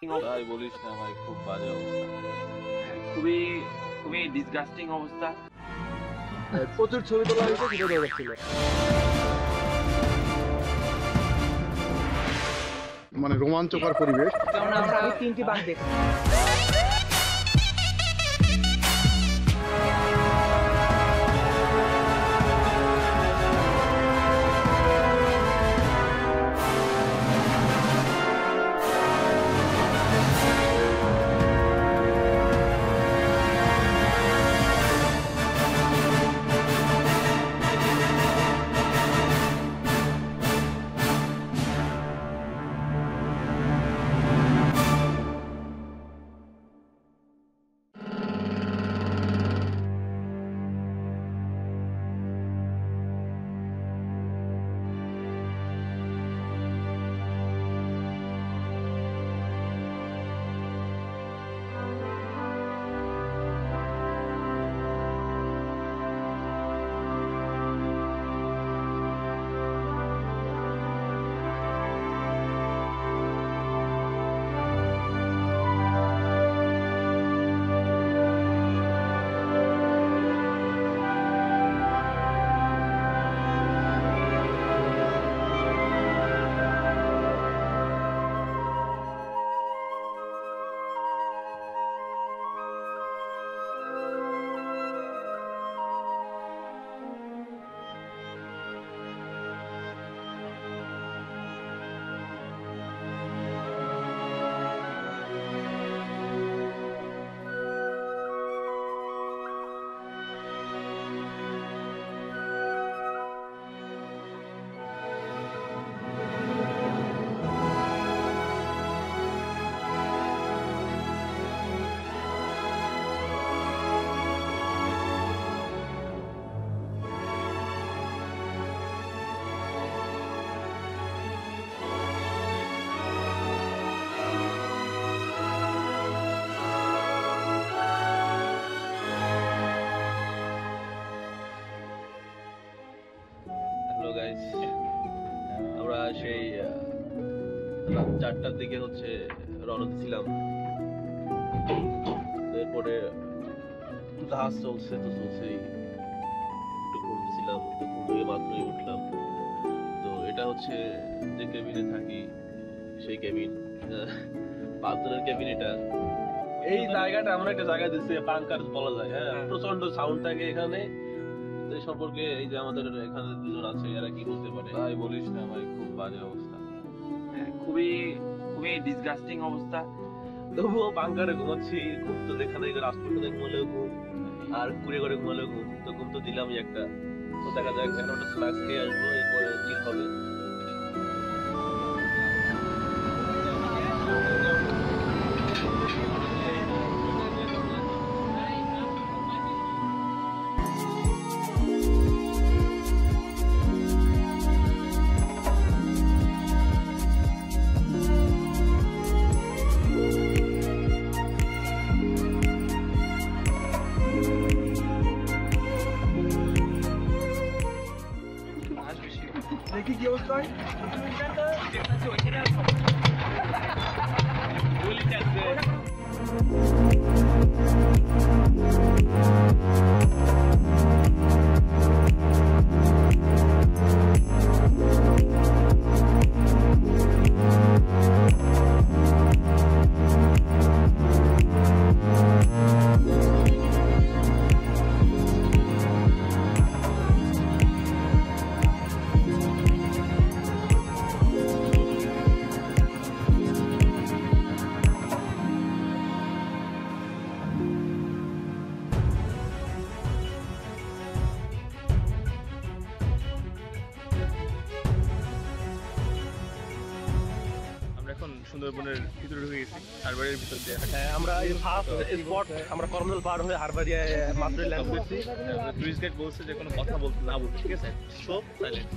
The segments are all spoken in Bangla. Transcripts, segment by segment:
অবস্থা। ভাই বলিস না ভাই, খুব বাজে অবস্থা, খুবই খুবই ডিসগাস্টিং অবস্থা। প্রচুর ছবি তোলা হয়েছে, ভিডিও দেওয়া যাচ্ছিল, মানে রোমাঞ্চকর পরিবেশ। আমরা 3টি বাঘ দেখি। আমরা সেই রাত 4টার দিকে হচ্ছে রওনা দিয়েছিলাম। এরপরে জাহাজ চলছে তো চলছেই, একটু ঘুমছিলাম, তো ঘুম থেকে মাত্রই উঠলাম। তো এটা হচ্ছে যে কেবিনে থাকি সেই কেবিন, 5 জনের কেবিন। এটা এই জায়গাটা আমরা একটা জায়গা দিচ্ছি বাংকার বলা যায়। হ্যাঁ, প্রচন্ড সাউন্ড থাকে এখানে। এই সম্পর্কে এই যে আমাদের এখানে দুজন আছে, এরা কি বলতে পারে? ভাই বলিস না ভাই, খুব বাজে অবস্থা, খুবই খুবই ডিসগাস্টিং অবস্থা। তবুও বাংকারে ঘুমাচ্ছি। ঘুম তো যেখানে রাস্তাঘাটে ঘুমালেও ঘুম, আর কুড়ে করে ঘুমালেও ঘুম। তো ঘুম তো দিলামই একটা। তো দেখা যাক, এখন একটা স্ন্যাক্স খেয়ে আসবো, এরপরে কি হবে। দেখি কি অবস্থা হয়। সুন্দরবনের ভিতরে ঢুকে গেছি, হারবারিয়ার ভিতর দিয়ে। হ্যাঁ, আমরা এই ফার্স্ট স্পট, আমরা করমল পার হয়ে হারবারিয়ায় মাত্র ল্যান্ড করছি। টুরিস্ট গাইড বলছে যে কোনো কথা বলতে না বলতে, ঠিক আছে, সব সাইলেন্ট।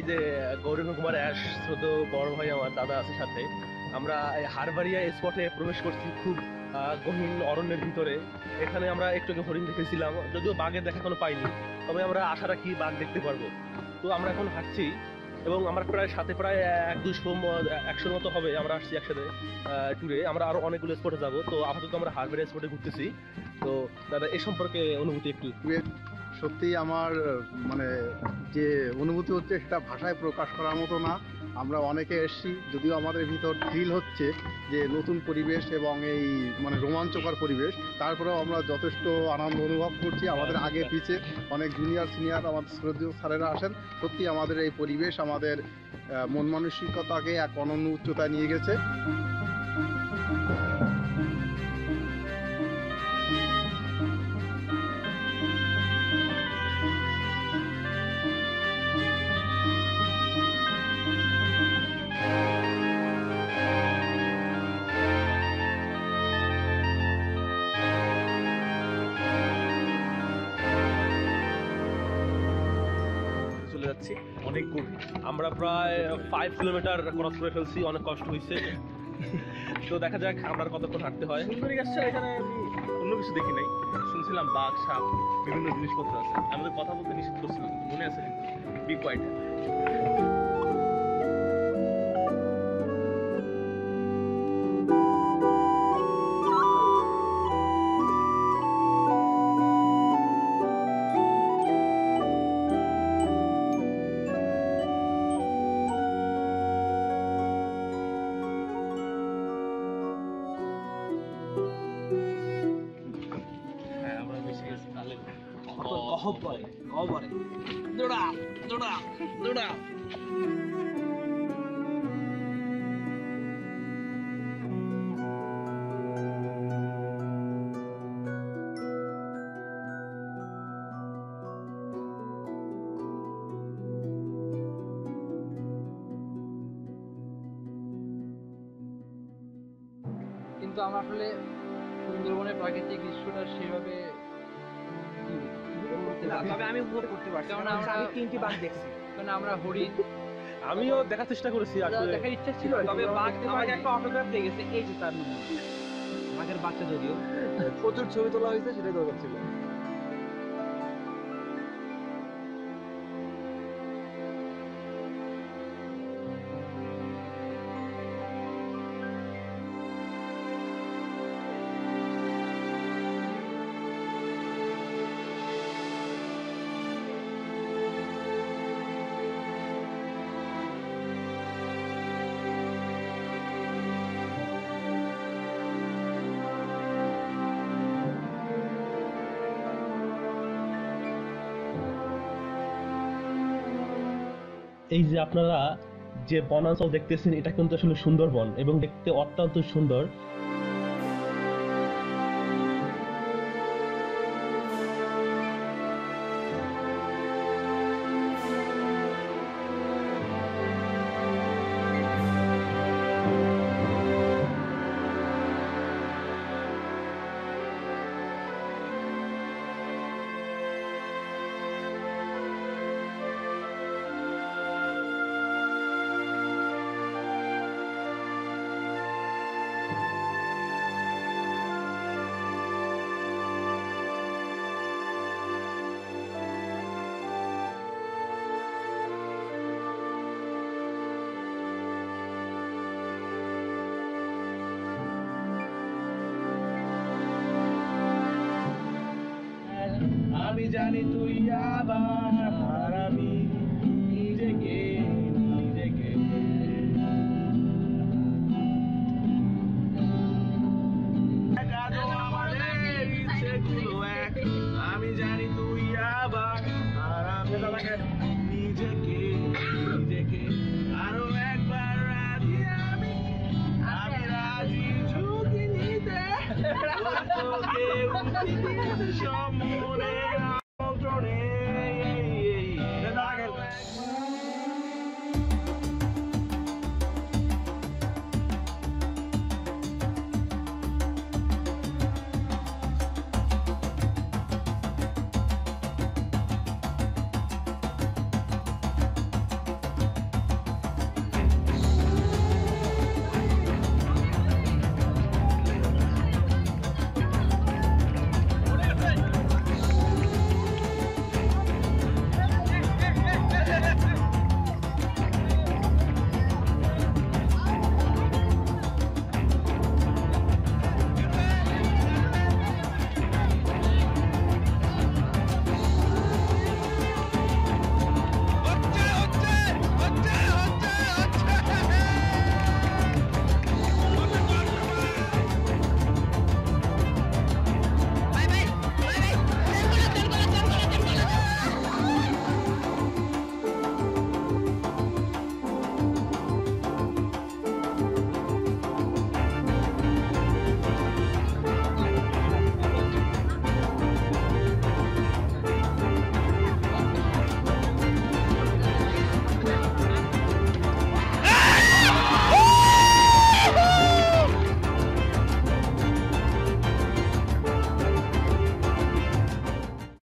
যে গৌরব কুমার অ্যাশ ছোট বড় ভাই আমার দাদা আছে সাথে, আমরা এই হারবারিয়া স্পটে প্রবেশ করছি খুব গহীন অরণ্যের ভিতরে। এখানে আমরা একটু আগে হরিণ দেখেছিলাম, যদিও বাঘের দেখা কোনো পাইনি, তবে আমরা আশা রাখি বাঘ দেখতে পারবো। তো আমরা এখন হাঁটছি এবং আমার প্রায় সাথে প্রায় 100-200 মতো হবে আমরা আসছি একসাথে ট্যুরে। আমরা আরো অনেকগুলো স্পটে যাব, তো আপাতত আমরা হারবারিয়া স্পটে ঘুরতেছি। তো দাদা এই সম্পর্কে অনুভূতি একটু। সত্যি আমার মানে যে অনুভূতি হচ্ছে সেটা ভাষায় প্রকাশ করার মতো না। আমরা অনেকে এসেছি, যদিও আমাদের ভিতর ফিল হচ্ছে যে নতুন পরিবেশ এবং এই মানে রোমাঞ্চকর পরিবেশ, তারপরেও আমরা যথেষ্ট আনন্দ অনুভব করছি। আমাদের আগে পিছে অনেক জুনিয়র সিনিয়র আমাদের শ্রদ্ধেয় স্যারেরা আসেন। সত্যি আমাদের এই পরিবেশ আমাদের মন মানসিকতাকে এক অনন্য উচ্চতায় নিয়ে গেছে। চলে যাচ্ছি অনেক গভীর। আমরা প্রায় 5 কিলোমিটার ক্রস করে ফেলছি, অনেক কষ্ট হয়েছে। তো দেখা যাক আমরা আর কতক্ষণ হাঁটতে হয়। সুন্দরী আসছে, এখানে আমি অন্য কিছু দেখি নাই, শুনছিলাম বাঘ সাপ বিভিন্ন জিনিসপত্র আছে। আমাদের কথা বলতে নিষেধ করছিলাম, মনে আছে কিন্তু বি কোয়াইট। হ্যাঁ আমরা বেশি গেছি তাহলে কিন্তু আমরা আসলে সুন্দরবনের প্রাকৃতিক দৃশ্যটা সেভাবে উপভোগ করতে পারছি না। তবে আমি উপভোগ করতে পারছি, কারণ কারণ আমরা আমি 3টি বাঘ দেখছি। কারণ আমরা হরিণ আমিও দেখার চেষ্টা করেছি আসলে। দেখার ইচ্ছা ছিল, তবে বাঘ দেখতে আমাকে পারিনি। একটা অটোগ্রাফ দিয়ে গেছে, এই যে তার বাঘের বাচ্চা যদিও। প্রচুর ছবি তোলা হয়েছে, সেটাই দরকার ছিল। এই যে আপনারা যে বনাঞ্চল দেখতেছেন, এটা কিন্তু আসলে সুন্দরবন এবং দেখতে অত্যন্ত সুন্দর। আমি জানি তুই আবার